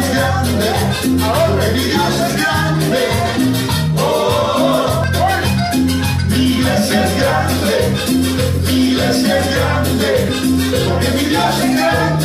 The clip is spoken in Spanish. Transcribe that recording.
es grande, porque mi Dios es grande. Oh, mi iglesia es grande, mi iglesia es grande, porque mi Dios es grande.